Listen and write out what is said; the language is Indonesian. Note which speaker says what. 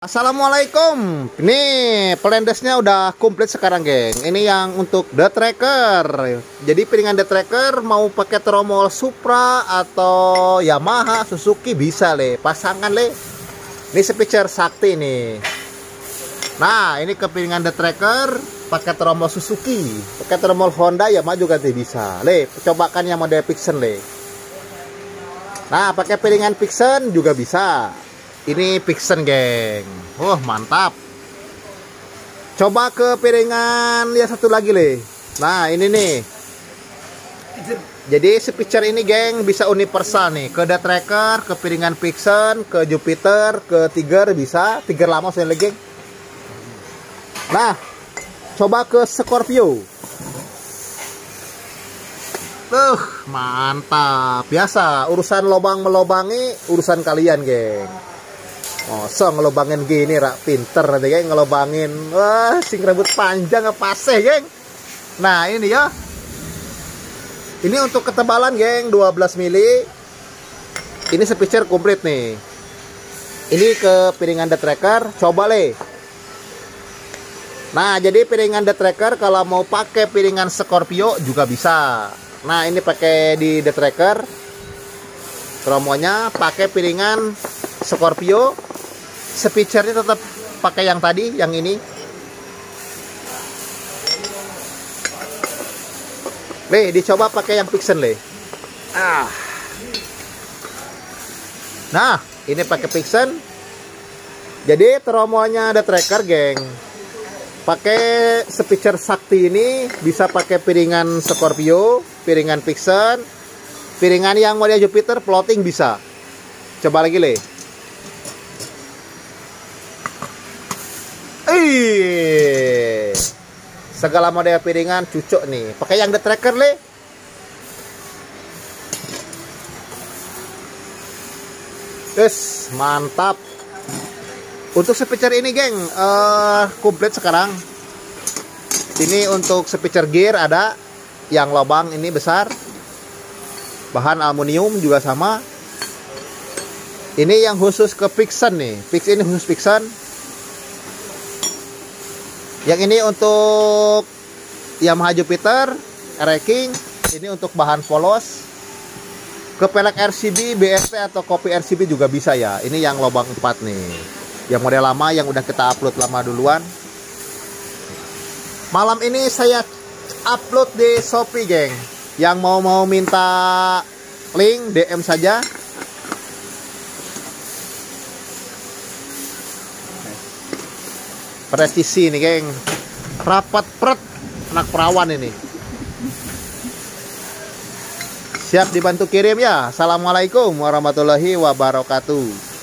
Speaker 1: Assalamualaikum. Ini pelendesnya udah komplit sekarang, geng. Ini yang untuk The Tracker. Jadi piringan The Tracker mau pakai tromol Supra atau Yamaha, Suzuki bisa le. Pasangan le. Ini speaker sakti nih. Nah, ini ke piringan The Tracker pakai tromol Suzuki, pakai tromol Honda, Yamaha juga bisa. Le, cobakan yang model Vixen le. Nah, pakai piringan Vixen juga bisa. Ini Vixen, geng. Mantap. Coba ke piringan yang satu lagi, le. Nah, ini nih. Jadi speaker ini, geng, bisa universal nih. Ke The Tracker, ke piringan Vixen, ke Jupiter, ke Tiger bisa. Tiger lama soalnya, geng. Nah, coba ke Scorpio. Mantap. Biasa, urusan lobang melobangi urusan kalian, geng. So ngelobangin gini rak pinter nanti, geng, ngelobangin. Wah, sing rambut panjang apa sih, geng. Nah, ini ya. Ini untuk ketebalan, geng, 12 mili. Ini speaker komplit nih. Ini ke piringan The Tracker, coba le. Nah, jadi piringan The Tracker kalau mau pakai piringan Scorpio juga bisa. Nah, ini pakai di The Tracker. Promonya pakai piringan Scorpio. Speakernya tetap pakai yang tadi, yang ini. Le, dicoba pakai yang Vixen le. Nah, ini pakai Vixen. Jadi tromolnya The Tracker, geng. Pakai speaker sakti ini bisa pakai piringan Scorpio, piringan Vixen, piringan yang model Jupiter floating bisa. Coba lagi le. Segala model piringan cucuk nih. Pakai yang The Tracker le. Mantap. Untuk speaker ini, geng, komplit sekarang. Ini untuk speaker gear ada yang lubang ini besar. Bahan aluminium juga sama. Ini yang khusus ke Vixen nih. Ini khusus Vixen. Yang ini untuk Yamaha Jupiter, King. Ini untuk bahan polos. Ke pelek RCB, BST atau kopi RCB juga bisa ya. Ini yang lubang 4 nih. Yang model lama yang udah kita upload lama duluan. Malam ini saya upload di Shopee, geng. Yang mau minta link DM saja. Presisi nih, geng. Rapat pret, anak perawan ini. Siap dibantu kirim ya. Assalamualaikum warahmatullahi wabarakatuh.